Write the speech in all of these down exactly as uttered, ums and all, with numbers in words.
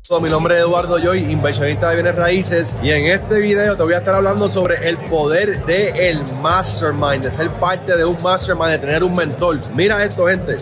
Mi nombre es Eduardo Joy, inversionista de bienes raíces, y en este video te voy a estar hablando sobre el poder del mastermind, de ser parte de un mastermind, de tener un mentor. Mira esto, gente.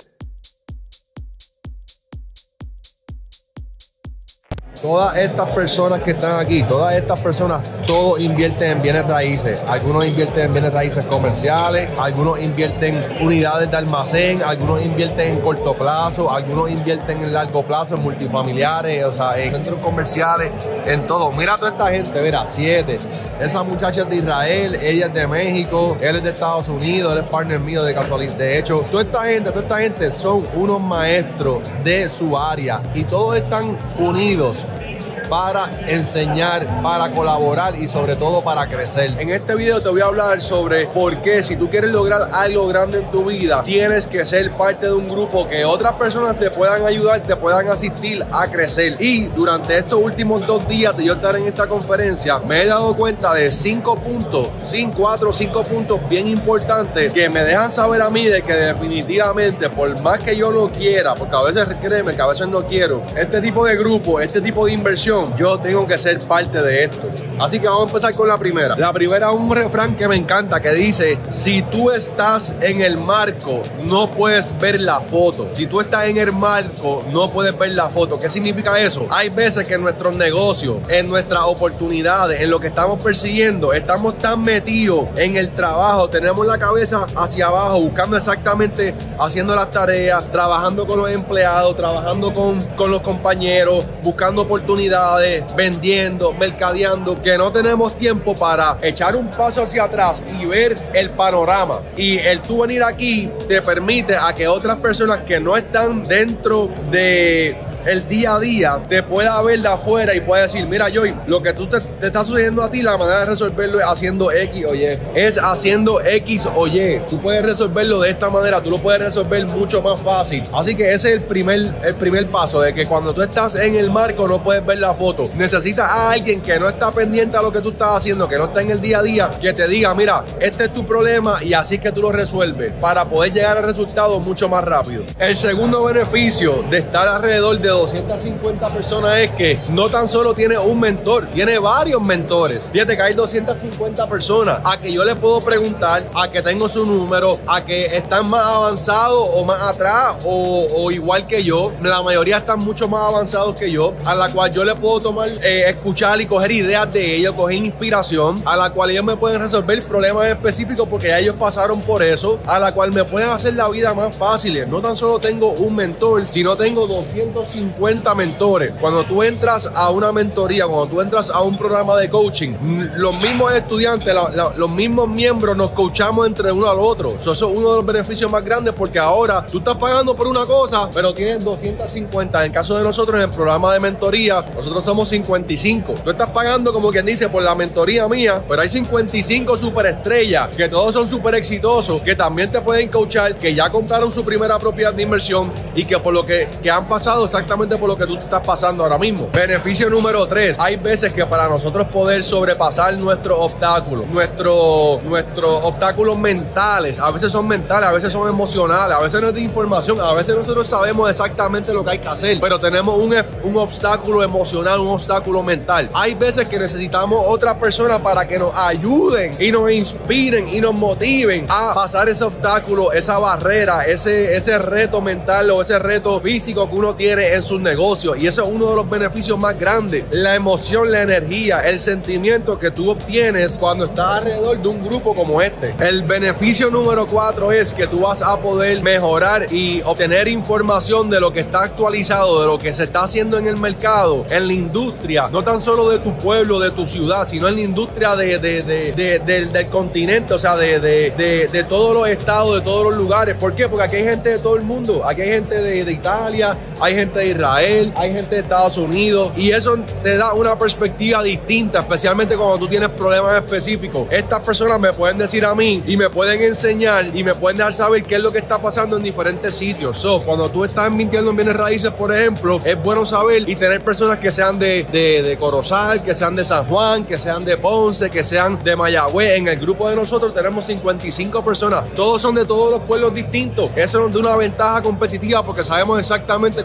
Todas estas personas que están aquí, todas estas personas, todos invierten en bienes raíces. Algunos invierten en bienes raíces comerciales, algunos invierten en unidades de almacén, algunos invierten en corto plazo, algunos invierten en largo plazo, en multifamiliares, o sea, en centros comerciales, en todo. Mira a toda esta gente, mira, siete. Esa muchacha es de Israel, ella es de México, él es de Estados Unidos, él es partner mío de casualidad. De hecho, toda esta gente, toda esta gente son unos maestros de su área y todos están unidos para enseñar, para colaborar y sobre todo para crecer. En este video te voy a hablar sobre por qué si tú quieres lograr algo grande en tu vida, tienes que ser parte de un grupo que otras personas te puedan ayudar, te puedan asistir a crecer. Y durante estos últimos dos días de yo estar en esta conferencia, me he dado cuenta de cinco puntos, cinco, cuatro, cinco puntos bien importantes que me dejan saber a mí de que definitivamente, por más que yo no quiera, porque a veces créeme que a veces no quiero, este tipo de grupo, este tipo de inversión, yo tengo que ser parte de esto. Así que vamos a empezar con la primera. La primera es un refrán que me encanta, que dice: si tú estás en el marco, no puedes ver la foto. Si tú estás en el marco, no puedes ver la foto. ¿Qué significa eso? Hay veces que en nuestros negocios, en nuestras oportunidades, en lo que estamos persiguiendo, estamos tan metidos en el trabajo, tenemos la cabeza hacia abajo, buscando exactamente, haciendo las tareas, trabajando con los empleados, trabajando con, con los compañeros, buscando oportunidades, vendiendo, mercadeando, que no tenemos tiempo para echar un paso hacia atrás y ver el panorama. Y el tú venir aquí te permite a que otras personas que no están dentro de el día a día te pueda ver de afuera y pueda decir: mira, Joy, lo que tú te, te está sucediendo a ti, la manera de resolverlo es haciendo X o Y, es haciendo X o Y. Tú puedes resolverlo de esta manera, tú lo puedes resolver mucho más fácil. Así que ese es el primer, el primer paso, de que cuando tú estás en el marco no puedes ver la foto. Necesitas a alguien que no está pendiente a lo que tú estás haciendo, que no está en el día a día, que te diga: mira, este es tu problema y así es que tú lo resuelves, para poder llegar al resultado mucho más rápido. El segundo beneficio de estar alrededor de doscientas cincuenta personas es que no tan solo tiene un mentor, tiene varios mentores. Fíjate que hay doscientas cincuenta personas a que yo le puedo preguntar, a que tengo su número, a que están más avanzados o más atrás o, o igual que yo. La mayoría están mucho más avanzados que yo, a la cual yo le puedo tomar, eh, escuchar y coger ideas de ellos, coger inspiración, a la cual ellos me pueden resolver problemas específicos porque ya ellos pasaron por eso, a la cual me pueden hacer la vida más fácil. No tan solo tengo un mentor, sino tengo doscientos cincuenta mentores. Cuando tú entras a una mentoría, cuando tú entras a un programa de coaching, los mismos estudiantes, la, la, los mismos miembros nos coachamos entre uno al otro. Eso es uno de los beneficios más grandes, porque ahora tú estás pagando por una cosa, pero tienes doscientas cincuenta. En el caso de nosotros, en el programa de mentoría, nosotros somos cincuenta y cinco. Tú estás pagando, como quien dice, por la mentoría mía, pero hay cincuenta y cinco superestrellas, que todos son súper exitosos, que también te pueden coachar, que ya compraron su primera propiedad de inversión y que por lo que, que han pasado exactamente por lo que tú estás pasando ahora mismo. Beneficio número tres. Hay veces que para nosotros poder sobrepasar nuestros obstáculos, nuestros nuestros obstáculos mentales, a veces son mentales, a veces son emocionales, a veces no es de información, a veces nosotros sabemos exactamente lo que hay que hacer, pero tenemos un, un obstáculo emocional, un obstáculo mental. Hay veces que necesitamos otras personas para que nos ayuden y nos inspiren y nos motiven a pasar ese obstáculo, esa barrera, ese, ese reto mental o ese reto físico que uno tiene en sus negocios. Y eso es uno de los beneficios más grandes: la emoción, la energía, el sentimiento que tú obtienes cuando estás alrededor de un grupo como este. El beneficio número cuatro es que tú vas a poder mejorar y obtener información de lo que está actualizado, de lo que se está haciendo en el mercado, en la industria, no tan solo de tu pueblo, de tu ciudad, sino en la industria de, de, de, de, de, del continente, o sea, de, de, de, de todos los estados, de todos los lugares. ¿Por qué? Porque aquí hay gente de todo el mundo. Aquí hay gente de, de Italia, hay gente de Israel, hay gente de Estados Unidos, y eso te da una perspectiva distinta, especialmente cuando tú tienes problemas específicos. Estas personas me pueden decir a mí y me pueden enseñar y me pueden dejar saber qué es lo que está pasando en diferentes sitios. So, cuando tú estás invirtiendo en bienes raíces, por ejemplo, es bueno saber y tener personas que sean de, de, de Corozal, que sean de San Juan, que sean de Ponce, que sean de Mayagüez. En el grupo de nosotros tenemos cincuenta y cinco personas, todos son de todos los pueblos distintos. Eso nos da una ventaja competitiva porque sabemos exactamente cuál es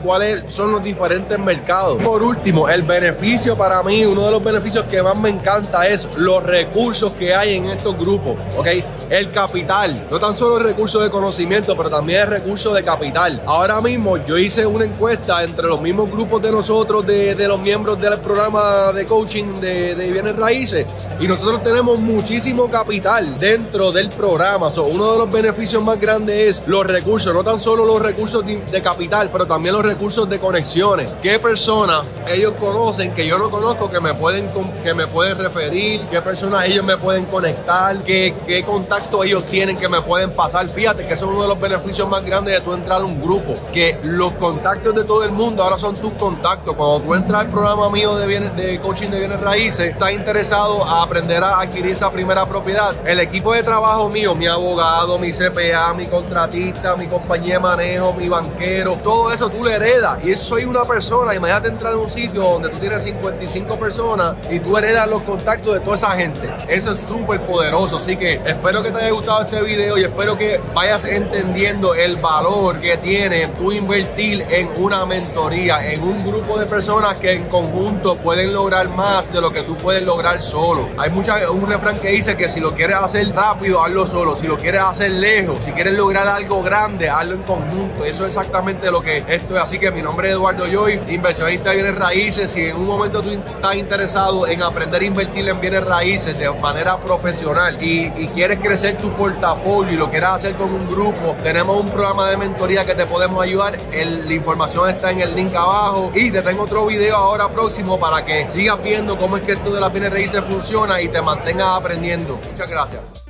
son los diferentes mercados. Por último, el beneficio para mí, uno de los beneficios que más me encanta es los recursos que hay en estos grupos, ¿ok? El capital, no tan solo el recurso de conocimiento, pero también el recurso de capital. Ahora mismo yo hice una encuesta entre los mismos grupos de nosotros, de, de los miembros del programa de coaching de, de bienes raíces, y nosotros tenemos muchísimo capital dentro del programa. So, uno de los beneficios más grandes es los recursos, no tan solo los recursos de, de capital, pero también los recursos de conexiones. ¿Qué personas ellos conocen que yo no conozco que me pueden, que me pueden referir? ¿Qué personas ellos me pueden conectar? ¿Qué, qué contactos ellos tienen que me pueden pasar? Fíjate que eso es uno de los beneficios más grandes de tú entrar a un grupo, que los contactos de todo el mundo ahora son tus contactos. Cuando tú entras al programa mío de, bienes, de coaching de bienes raíces, estás interesado a aprender a adquirir esa primera propiedad, el equipo de trabajo mío, mi abogado, mi C P A, mi contratista, mi compañía de manejo, mi banquero, todo eso tú le heredas. Y soy una persona, imagínate entrar en un sitio donde tú tienes cincuenta y cinco personas y tú heredas los contactos de toda esa gente. Eso es súper poderoso. Así que espero que te haya gustado este video y espero que vayas entendiendo el valor que tiene tú invertir en una mentoría, en un grupo de personas que en conjunto pueden lograr más de lo que tú puedes lograr solo. Hay mucha, un refrán que dice que si lo quieres hacer rápido, hazlo solo. Si lo quieres hacer lejos, si quieres lograr algo grande, hazlo en conjunto. Eso es exactamente lo que esto es. Así que mi nombre es Eduardo Joy, inversionista de bienes raíces. Si en un momento tú estás interesado en aprender a invertir en bienes raíces de manera profesional y, y quieres crecer tu portafolio y lo quieres hacer con un grupo, tenemos un programa de mentoría que te podemos ayudar. El, la información está en el link abajo y te tengo otro video ahora próximo para que sigas viendo cómo es que esto de las bienes raíces funciona y te mantengas aprendiendo. Muchas gracias.